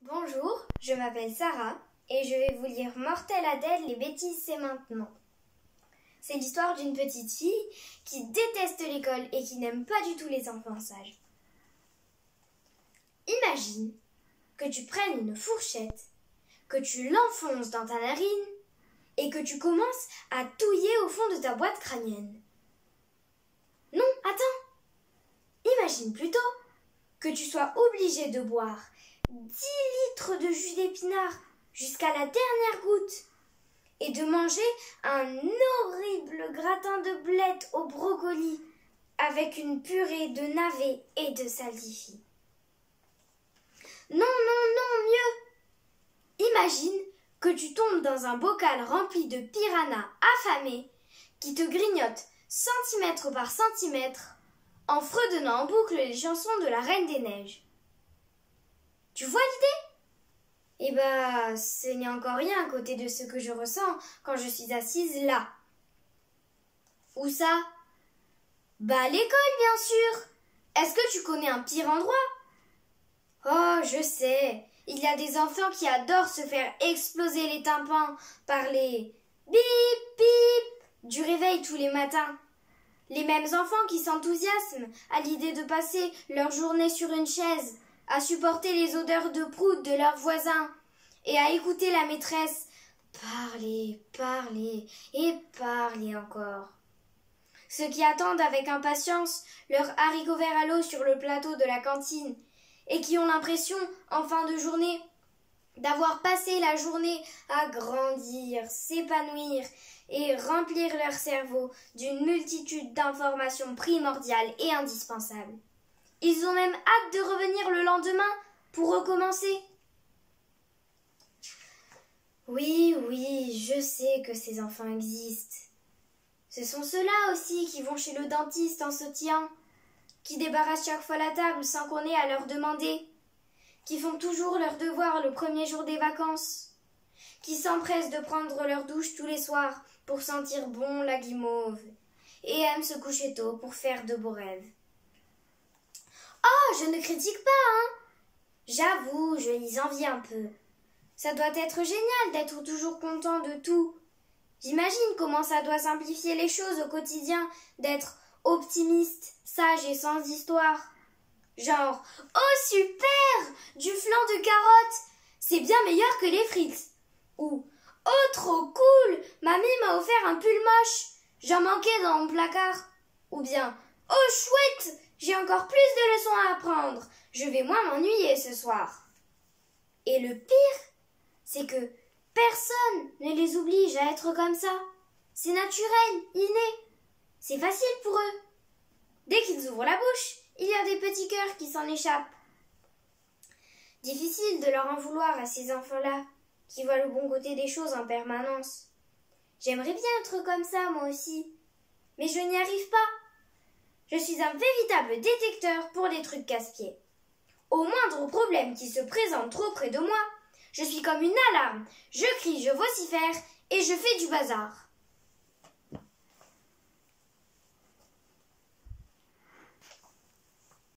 Bonjour, je m'appelle Sarah et je vais vous lire Mortelle Adèle, les bêtises c'est maintenant. C'est l'histoire d'une petite fille qui déteste l'école et qui n'aime pas du tout les enfants sages. Imagine que tu prennes une fourchette, que tu l'enfonces dans ta narine et que tu commences à touiller au fond de ta boîte crânienne. Non, attends. Imagine plutôt que tu sois obligé de boire 10 litres de jus d'épinard jusqu'à la dernière goutte et de manger un horrible gratin de blettes au brocoli avec une purée de navets et de salsifis. Non, mieux. Imagine que tu tombes dans un bocal rempli de piranhas affamés qui te grignotent centimètre par centimètre en fredonnant en boucle les chansons de la Reine des Neiges. Tu vois l'idée? Eh ben, ce n'est encore rien à côté de ce que je ressens quand je suis assise là. Où ça? Bah, à l'école, bien sûr. Est-ce que tu connais un pire endroit? Oh, je sais. Il y a des enfants qui adorent se faire exploser les tympans par les bip bip du réveil tous les matins. Les mêmes enfants qui s'enthousiasment à l'idée de passer leur journée sur une chaise, à supporter les odeurs de prout de leurs voisins et à écouter la maîtresse parler, parler et parler encore. Ceux qui attendent avec impatience leurs haricots verts à l'eau sur le plateau de la cantine et qui ont l'impression, en fin de journée, d'avoir passé la journée à grandir, s'épanouir et remplir leur cerveau d'une multitude d'informations primordiales et indispensables. Ils ont même hâte de revenir le lendemain pour recommencer. Oui, je sais que ces enfants existent. Ce sont ceux-là aussi qui vont chez le dentiste en sautillant, qui débarrassent chaque fois la table sans qu'on ait à leur demander, qui font toujours leurs devoirs le premier jour des vacances, qui s'empressent de prendre leur douche tous les soirs pour sentir bon la guimauve, et aiment se coucher tôt pour faire de beaux rêves. Oh, je ne critique pas, hein. J'avoue, je les envie un peu. Ça doit être génial d'être toujours content de tout. J'imagine comment ça doit simplifier les choses au quotidien, d'être optimiste, sage et sans histoire. Genre, oh super, du flan de carottes, c'est bien meilleur que les frites. Ou, oh trop cool, mamie m'a offert un pull moche, j'en manquais dans mon placard. Ou bien, oh chouette, j'ai encore plus de leçons à apprendre, je vais moins m'ennuyer ce soir. Et le pire, c'est que personne ne les oblige à être comme ça. C'est naturel, inné. C'est facile pour eux. Dès qu'ils ouvrent la bouche, il y a des petits cœurs qui s'en échappent. Difficile de leur en vouloir à ces enfants-là, qui voient le bon côté des choses en permanence. J'aimerais bien être comme ça, moi aussi. Mais je n'y arrive pas. Je suis un véritable détecteur pour les trucs casse-pieds. Au moindre problème qui se présente trop près de moi, je suis comme une alarme. Je crie, je vocifère et je fais du bazar.